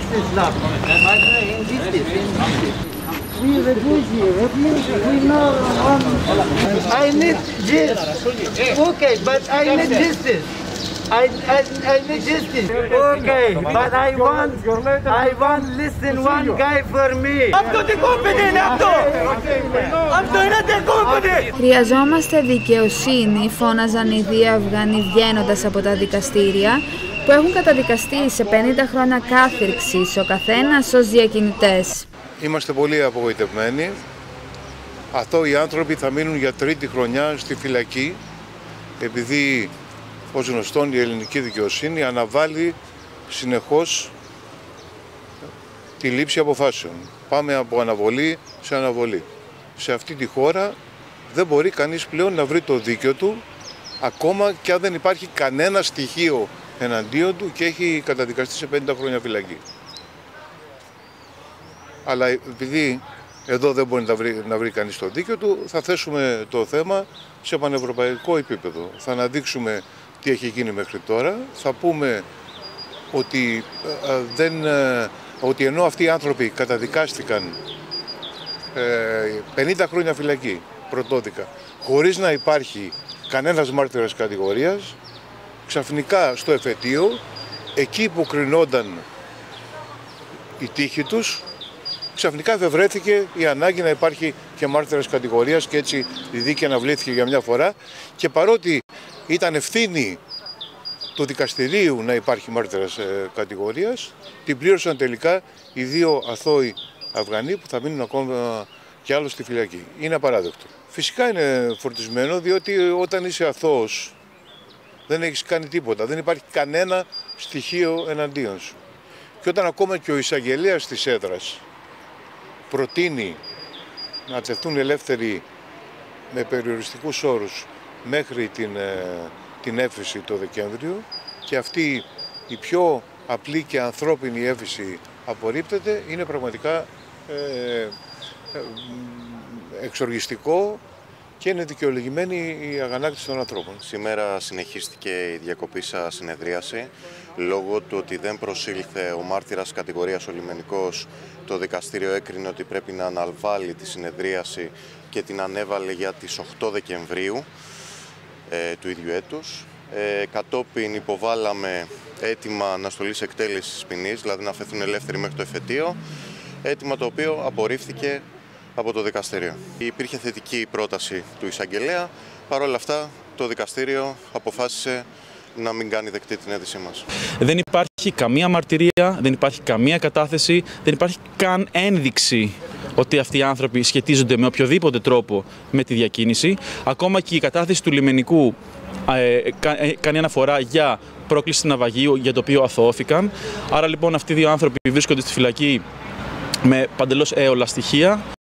justice now. We refuse, we know. I need justice. Okay, but I need justice. I need justice. Okay, but I want listen one guy for me. Αυτό τι κόμπινε είναι αυτό! Αυτό είναι τι κόμπινε! Χρειαζόμαστε δικαιοσύνη, φώναζαν οι δύο Αφγανοί βγαίνοντας από τα δικαστήρια που έχουν καταδικαστεί σε 50 χρόνια κάθυρξης ο καθένας ως διακινητές. Είμαστε πολύ απογοητευμένοι. Αθώοι άνθρωποι θα μείνουν για τρίτη χρονιά στη φυλακή επειδή, ως γνωστόν, η ελληνική δικαιοσύνη αναβάλει συνεχώς τη λήψη αποφάσεων. Πάμε από αναβολή σε αναβολή. Σε αυτή τη χώρα δεν μπορεί κανείς πλέον να βρει το δίκαιο του, ακόμα και αν δεν υπάρχει κανένα στοιχείο εναντίον του και έχει καταδικαστεί σε 50 χρόνια φυλακή. Αλλά επειδή εδώ δεν μπορεί να βρει κανείς το δίκαιο του, θα θέσουμε το θέμα σε πανευρωπαϊκό επίπεδο. Θα αναδείξουμε τι έχει γίνει μέχρι τώρα. Θα πούμε ότι ενώ αυτοί οι άνθρωποι καταδικάστηκαν 50 χρόνια φυλακή πρωτόδικα, χωρίς να υπάρχει κανένας μάρτυρας κατηγορίας, ξαφνικά στο εφετείο, εκεί που κρινόταν η τύχη τους, ξαφνικά εφευρέθηκε η ανάγκη να υπάρχει και μάρτυρας κατηγορίας και έτσι η δίκη αναβλήθηκε για μια φορά και παρότι ήταν ευθύνη του δικαστηρίου να υπάρχει μάρτυρας κατηγορίας, την πλήρωσαν τελικά οι δύο αθώοι Αφγανοί που θα μείνουν ακόμα κι άλλο στη φυλακή. Είναι απαράδεκτο. Φυσικά είναι φορτισμένο διότι όταν είσαι αθώος δεν έχεις κάνει τίποτα, δεν υπάρχει κανένα στοιχείο εναντίον σου. Και όταν ακόμα και ο εισαγγελέας της έδρας προτείνει να τεθούν ελεύθεροι με περιοριστικούς όρους μέχρι την έφεση το Δεκέμβριο και αυτή η πιο απλή και ανθρώπινη έφεση απορρίπτεται, είναι πραγματικά εξοργιστικό και είναι δικαιολογημένη η αγανάκτηση των ανθρώπων. Σήμερα συνεχίστηκε η διακοπήσα συνεδρίαση λόγω του ότι δεν προσήλθε ο μάρτυρας κατηγορίας ο λιμενικός. Το δικαστήριο έκρινε ότι πρέπει να αναβάλει τη συνεδρίαση και την ανέβαλε για τις 8 Δεκεμβρίου του ίδιου έτους. Κατόπιν υποβάλαμε αίτημα αναστολής εκτέλεσης ποινής, δηλαδή να αφαιθούν ελεύθεροι μέχρι το εφετείο, αίτημα το οποίο απορρίφθηκε από το δικαστήριο. Υπήρχε θετική πρόταση του εισαγγελέα, παρόλα αυτά το δικαστήριο αποφάσισε να μην κάνει δεκτή την αίτησή μας. Δεν υπάρχει καμία μαρτυρία, δεν υπάρχει καμία κατάθεση, δεν υπάρχει καν ένδειξη ότι αυτοί οι άνθρωποι σχετίζονται με οποιοδήποτε τρόπο με τη διακίνηση. Ακόμα και η κατάθεση του λιμενικού κάνει αναφορά για πρόκληση ναυαγίου για το οποίο αθωώθηκαν. Άρα λοιπόν αυτοί οι δύο άνθρωποι βρίσκονται στη φυλακή με παντελώς έολα στοιχεία.